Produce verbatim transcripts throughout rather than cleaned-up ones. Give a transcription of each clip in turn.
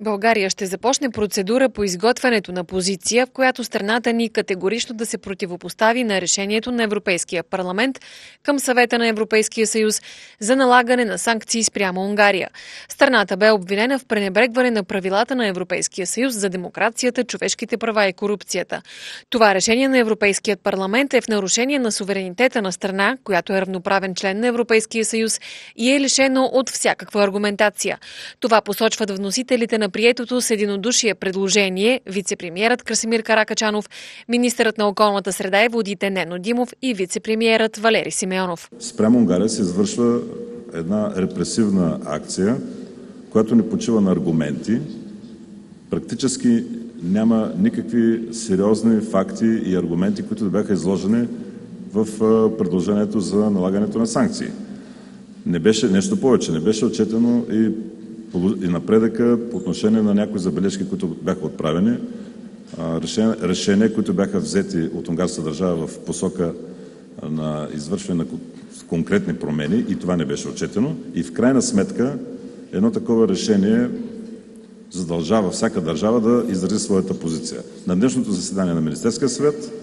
България ще започне процедура по изготвянето на позиция, в която страната ни категорично да се противопостави на решението на Европейския парламент към Съвета на Европейския съюз за налагане на санкции спрямо Унгария. Страната бе обвинена в пренебрегване на правилата на Европейския съюз за демокрацията, човешките права и корупцията. Това решение на Европейският парламент е в нарушение на суверенитета на страна, която е равноправен член на Европейския съюз и е лишено от всякаква аргументация. Това посочват вносителите на приетото с единодушие предложение вицепремиерът Красимир Каракачанов, министърът на околната среда и водите Нено Димов и вицепремиерът Валери Симеонов. Спрямо Унгария се извършва една репресивна акция, която не почива на аргументи. Практически няма никакви сериозни факти и аргументи, които бяха изложени в предложението за налагането на санкции. Не беше нещо повече, не беше отчетено и и напредъка по отношение на някои забележки, които бяха отправени, решения, решения, които бяха взети от унгарската държава в посока на извършване на конкретни промени, и това не беше отчетено. И в крайна сметка едно такова решение задължава всяка държава да изрази своята позиция. На днешното заседание на Министерския съвет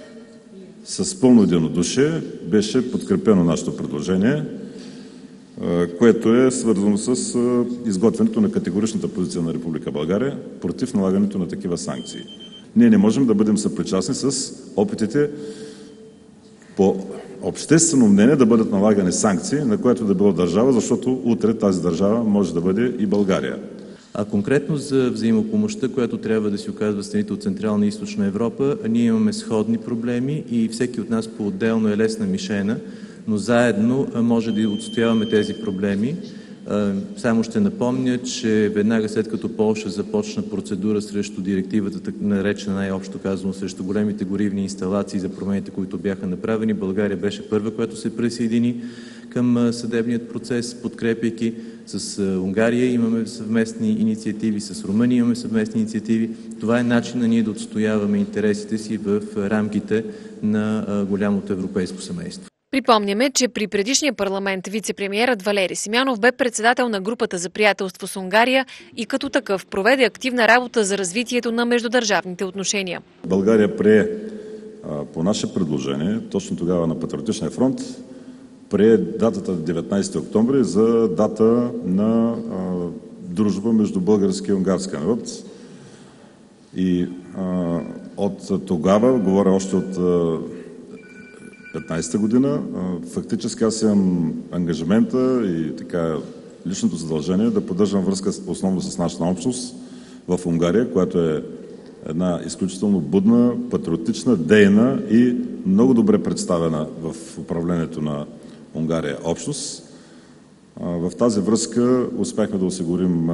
с пълно единодушие беше подкрепено нашето предложение, което е свързано с изготвянето на категоричната позиция на Република България против налагането на такива санкции. Ние не можем да бъдем съпричастни с опитите по обществено мнение да бъдат налагани санкции, на която да било държава, защото утре тази държава може да бъде и България. А конкретно за взаимопомощта, която трябва да си оказва страните от Централна и Източна Европа, ние имаме сходни проблеми и всеки от нас по-отделно е лесна мишена, но заедно може да отстояваме тези проблеми. Само ще напомня, че веднага след като Полша започна процедура срещу директивата, наречена най-общо казано срещу големите горивни инсталации за промените, които бяха направени, България беше първа, която се присъедини към съдебният процес, подкрепяйки. С Унгария имаме съвместни инициативи, с Румъния имаме съвместни инициативи. Това е начин на ние да отстояваме интересите си в рамките на голямото европейско семейство. Припомняме, че при предишния парламент вицепремиерът Валери Симеонов бе председател на групата за приятелство с Унгария и като такъв проведе активна работа за развитието на междудържавните отношения. България прие по наше предложение, точно тогава на Патриотичния фронт, прие датата деветнайсети октомври за дата на а, дружба между българския и унгарския народ. И а, от тогава, говоря още от а, петнайсета година, фактически аз имам ангажимента и така личното задължение да поддържам връзка основно с нашата общност в Унгария, която е една изключително будна, патриотична, дейна и много добре представена в управлението на Унгария общност. В тази връзка успяхме да осигурим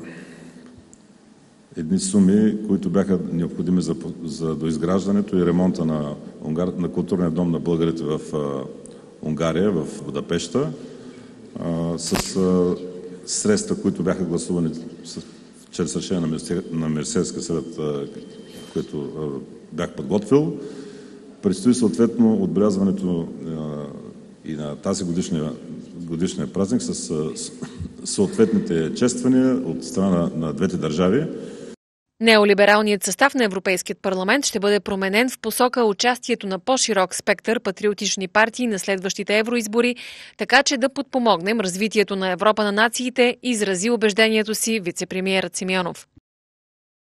едни суми, които бяха необходими за, за доизграждането и ремонта на, Унгар... на културния дом на българите в а, Унгария, в Будапеща, а, с а, средства, които бяха гласувани с, чрез решение на, Министер... на Министерския съвет, а, което а, бях подготвил. Предстои съответно отбелязването а, и на тази годишния, годишния празник с, а, с съответните чествания от страна на двете държави. Неолибералният състав на Европейският парламент ще бъде променен в посока участието на по-широк спектър патриотични партии на следващите евроизбори, така че да подпомогнем развитието на Европа на нациите, изрази убеждението си вицепремиерът Симеонов.